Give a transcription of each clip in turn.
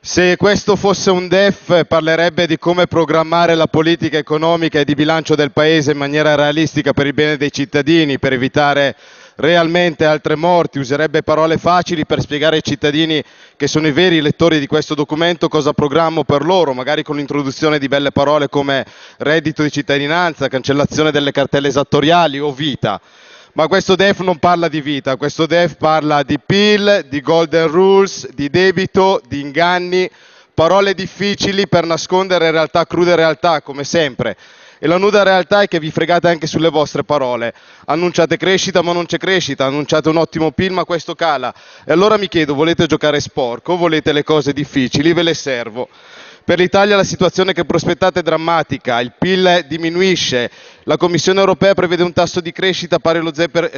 Se questo fosse un DEF parlerebbe di come programmare la politica economica e di bilancio del Paese in maniera realistica per il bene dei cittadini, per evitare realmente altre morti, userebbe parole facili per spiegare ai cittadini che sono i veri lettori di questo documento cosa programmo per loro, magari con l'introduzione di belle parole come reddito di cittadinanza, cancellazione delle cartelle esattoriali o vita. Ma questo DEF non parla di vita, questo DEF parla di PIL, di golden rules, di debito, di inganni, parole difficili per nascondere realtà, crude realtà, come sempre. E la nuda realtà è che vi fregate anche sulle vostre parole. Annunciate crescita ma non c'è crescita, annunciate un ottimo PIL ma questo cala. E allora mi chiedo, volete giocare sporco, volete le cose difficili, ve le servo. Per l'Italia la situazione che prospettate è drammatica, il PIL diminuisce, la Commissione europea prevede un tasso di crescita pari allo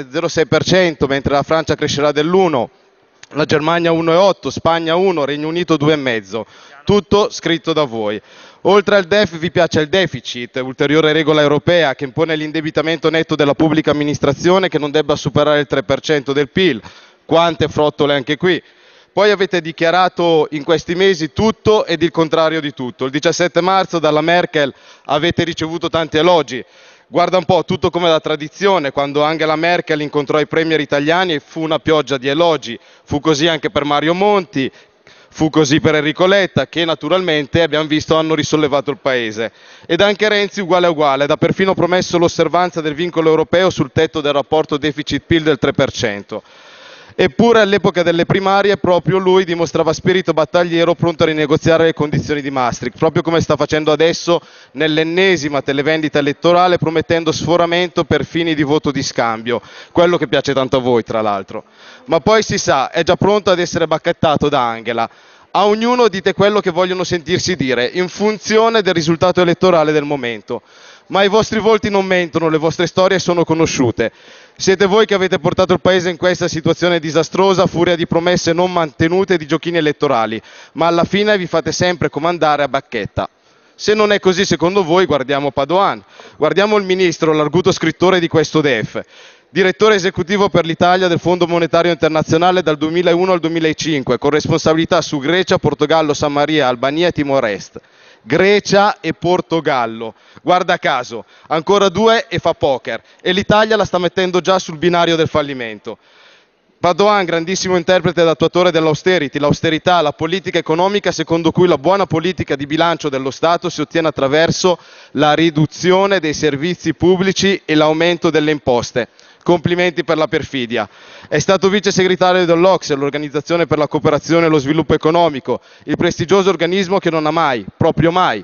0,6%, mentre la Francia crescerà dell'1%, la Germania 1,8%, Spagna 1%, Regno Unito 2,5%, tutto scritto da voi. Oltre al DEF vi piace il deficit, ulteriore regola europea che impone l'indebitamento netto della pubblica amministrazione che non debba superare il 3% del PIL, quante frottole anche qui. Poi avete dichiarato in questi mesi tutto ed il contrario di tutto. Il 17 marzo dalla Merkel avete ricevuto tanti elogi. Guarda un po', tutto come da tradizione, quando Angela Merkel incontrò i premier italiani fu una pioggia di elogi. Fu così anche per Mario Monti, fu così per Enrico Letta, che naturalmente abbiamo visto hanno risollevato il paese. Ed anche Renzi uguale a uguale, ha perfino promesso l'osservanza del vincolo europeo sul tetto del rapporto deficit-PIL del 3%. Eppure all'epoca delle primarie proprio lui dimostrava spirito battagliero pronto a rinegoziare le condizioni di Maastricht, proprio come sta facendo adesso nell'ennesima televendita elettorale promettendo sforamento per fini di voto di scambio, quello che piace tanto a voi tra l'altro. Ma poi si sa, è già pronto ad essere bacchettato da Angela. A ognuno dite quello che vogliono sentirsi dire, in funzione del risultato elettorale del momento. Ma i vostri volti non mentono, le vostre storie sono conosciute. Siete voi che avete portato il Paese in questa situazione disastrosa a furia di promesse non mantenute e di giochini elettorali, ma alla fine vi fate sempre comandare a bacchetta. Se non è così secondo voi, guardiamo Padoan, guardiamo il ministro, l'arguto scrittore di questo DEF, direttore esecutivo per l'Italia del Fondo Monetario Internazionale dal 2001 al 2005, con responsabilità su Grecia, Portogallo, San Maria, Albania e Timor Est. Grecia e Portogallo, guarda caso, ancora due e fa poker, e l'Italia la sta mettendo già sul binario del fallimento. Padoan, grandissimo interprete ed attuatore dell'austerity, l'austerità, la politica economica secondo cui la buona politica di bilancio dello Stato si ottiene attraverso la riduzione dei servizi pubblici e l'aumento delle imposte. Complimenti per la perfidia. È stato vice segretario dell'OCSE, l'Organizzazione per la cooperazione e lo sviluppo economico, il prestigioso organismo che non ha mai, proprio mai,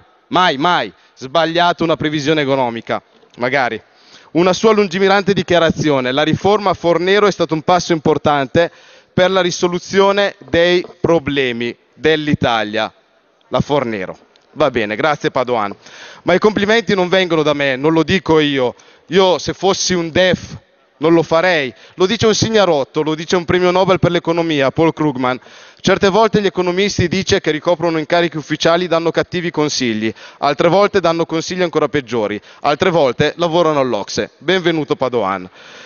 sbagliato una previsione economica. Magari. Una sua lungimirante dichiarazione, la riforma Fornero è stato un passo importante per la risoluzione dei problemi dell'Italia. La Fornero. Va bene, grazie Padoan. Ma i complimenti non vengono da me, non lo dico io. Io se fossi un DEF non lo farei. Lo dice un signarotto, lo dice un premio Nobel per l'economia, Paul Krugman. Certe volte gli economisti dice che ricoprono incarichi ufficiali danno cattivi consigli, altre volte danno consigli ancora peggiori, altre volte lavorano all'Ocse. Benvenuto Padoan.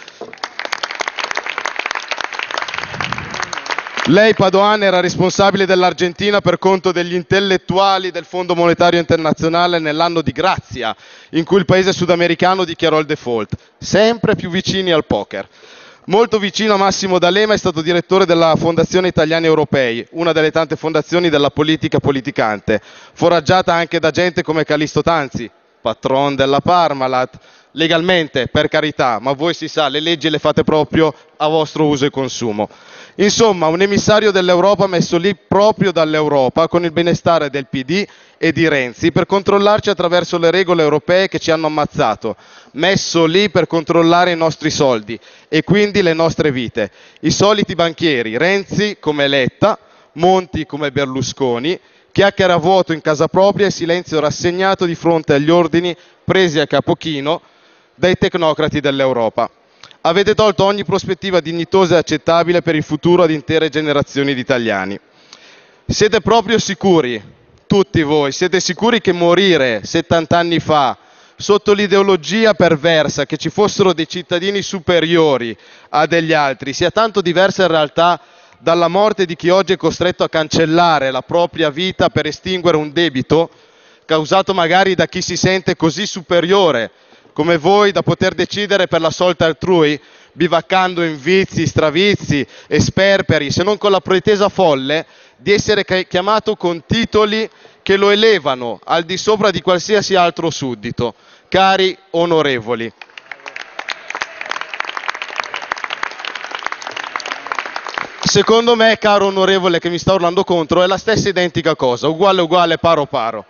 Lei, Padoan, era responsabile dell'Argentina per conto degli intellettuali del Fondo Monetario Internazionale nell'anno di grazia, in cui il paese sudamericano dichiarò il default, sempre più vicini al poker. Molto vicino a Massimo D'Alema è stato direttore della Fondazione Italiani Europei, una delle tante fondazioni della politica politicante, foraggiata anche da gente come Callisto Tanzi, patron della Parmalat, legalmente, per carità, ma voi si sa, le leggi le fate proprio a vostro uso e consumo. Insomma, un emissario dell'Europa messo lì proprio dall'Europa con il benestare del PD e di Renzi per controllarci attraverso le regole europee che ci hanno ammazzato, messo lì per controllare i nostri soldi e quindi le nostre vite. I soliti banchieri, Renzi come Letta, Monti come Berlusconi, chiacchiere a vuoto in casa propria e silenzio rassegnato di fronte agli ordini presi a capochino dai tecnocrati dell'Europa. Avete tolto ogni prospettiva dignitosa e accettabile per il futuro ad intere generazioni di italiani. Siete proprio sicuri, tutti voi, siete sicuri che morire 70 anni fa sotto l'ideologia perversa che ci fossero dei cittadini superiori a degli altri sia tanto diversa in realtà dalla morte di chi oggi è costretto a cancellare la propria vita per estinguere un debito causato magari da chi si sente così superiore come voi da poter decidere per la solita altrui, bivaccando in vizi, stravizi e sperperi, se non con la pretesa folle di essere chiamato con titoli che lo elevano al di sopra di qualsiasi altro suddito. Cari onorevoli, secondo me, caro onorevole che mi sta urlando contro, è la stessa identica cosa, uguale uguale, paro paro.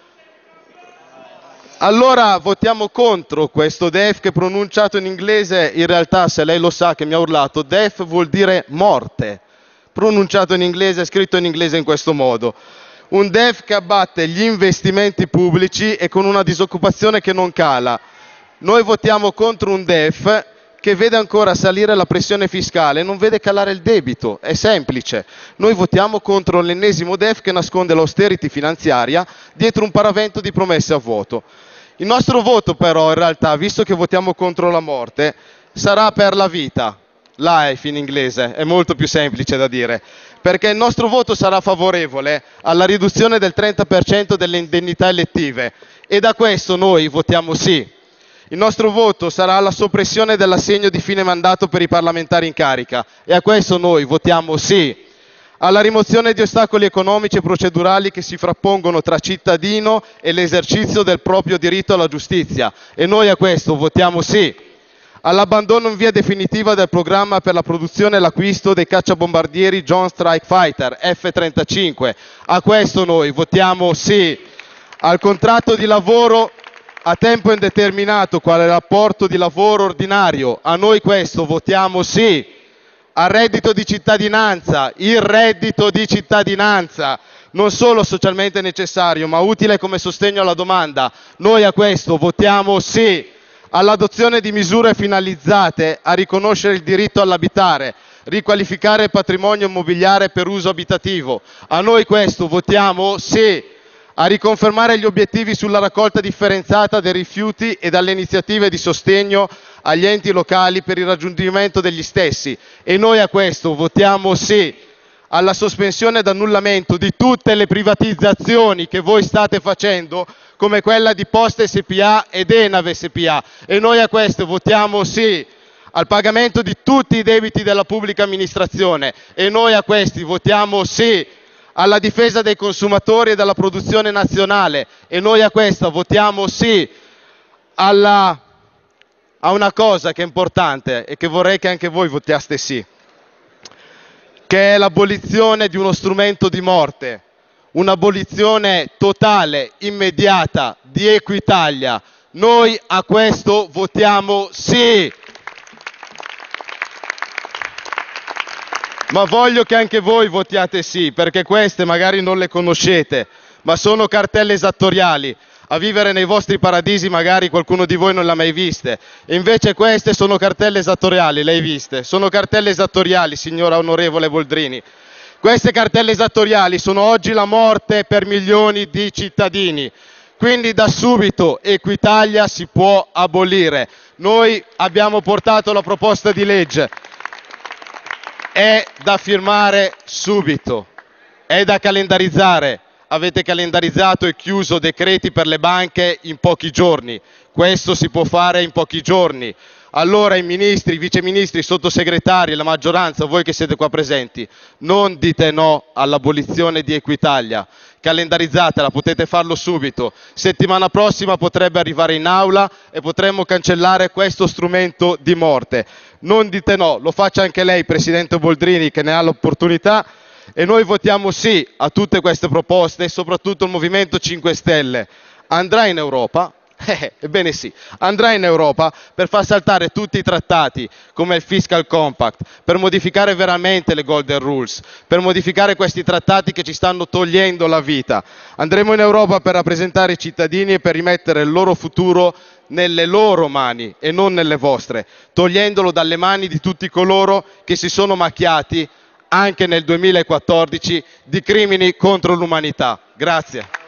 Allora votiamo contro questo DEF che pronunciato in inglese, in realtà se lei lo sa che mi ha urlato, DEF vuol dire morte, pronunciato in inglese, scritto in inglese in questo modo. Un DEF che abbatte gli investimenti pubblici e con una disoccupazione che non cala. Noi votiamo contro un DEF che vede ancora salire la pressione fiscale e non vede calare il debito, è semplice. Noi votiamo contro l'ennesimo DEF che nasconde l'austerity finanziaria dietro un paravento di promesse a vuoto. Il nostro voto però in realtà, visto che votiamo contro la morte, sarà per la vita. Life in inglese, è molto più semplice da dire, perché il nostro voto sarà favorevole alla riduzione del 30% delle indennità elettive e da questo noi votiamo sì. Il nostro voto sarà alla soppressione dell'assegno di fine mandato per i parlamentari in carica e a questo noi votiamo sì. Alla rimozione di ostacoli economici e procedurali che si frappongono tra cittadino e l'esercizio del proprio diritto alla giustizia e noi a questo votiamo sì. All'abbandono in via definitiva del programma per la produzione e l'acquisto dei cacciabombardieri Joint Strike Fighter F-35, a questo noi votiamo sì. Al contratto di lavoro a tempo indeterminato quale rapporto di lavoro ordinario, a noi questo votiamo sì. Al reddito di cittadinanza, il reddito di cittadinanza, non solo socialmente necessario ma utile come sostegno alla domanda, noi a questo votiamo sì. All'adozione di misure finalizzate a riconoscere il diritto all'abitare, riqualificare il patrimonio immobiliare per uso abitativo, a noi questo votiamo sì. A riconfermare gli obiettivi sulla raccolta differenziata dei rifiuti e dalle iniziative di sostegno agli enti locali per il raggiungimento degli stessi e noi a questo votiamo sì. Alla sospensione ed annullamento di tutte le privatizzazioni che voi state facendo come quella di Poste SPA ed Enave SPA e noi a questo votiamo sì. Al pagamento di tutti i debiti della pubblica amministrazione e noi a questi votiamo sì. Alla difesa dei consumatori e della produzione nazionale e noi a questa votiamo sì. A una cosa che è importante e che vorrei che anche voi votaste sì, che è l'abolizione di uno strumento di morte, un'abolizione totale, immediata di Equitalia. Noi a questo votiamo sì. Ma voglio che anche voi votiate sì, perché queste magari non le conoscete, ma sono cartelle esattoriali. A vivere nei vostri paradisi magari qualcuno di voi non le ha mai viste. E invece queste sono cartelle esattoriali, le hai viste? Sono cartelle esattoriali, signora onorevole Boldrini. Queste cartelle esattoriali sono oggi la morte per milioni di cittadini. Quindi da subito Equitalia si può abolire. Noi abbiamo portato la proposta di legge. È da firmare subito, è da calendarizzare. Avete calendarizzato e chiuso decreti per le banche in pochi giorni, questo si può fare in pochi giorni. Allora i ministri, i viceministri, i sottosegretari, la maggioranza, voi che siete qua presenti, non dite no all'abolizione di Equitalia, calendarizzatela, potete farlo subito. Settimana prossima potrebbe arrivare in aula e potremmo cancellare questo strumento di morte. Non dite no, lo faccia anche lei, Presidente Boldrini, che ne ha l'opportunità, e noi votiamo sì a tutte queste proposte, soprattutto il Movimento 5 Stelle. Andrà in Europa? Ebbene sì, andrà in Europa per far saltare tutti i trattati come il Fiscal Compact, per modificare veramente le Golden Rules, per modificare questi trattati che ci stanno togliendo la vita. Andremo in Europa per rappresentare i cittadini e per rimettere il loro futuro nelle loro mani e non nelle vostre, togliendolo dalle mani di tutti coloro che si sono macchiati anche nel 2014 di crimini contro l'umanità. Grazie.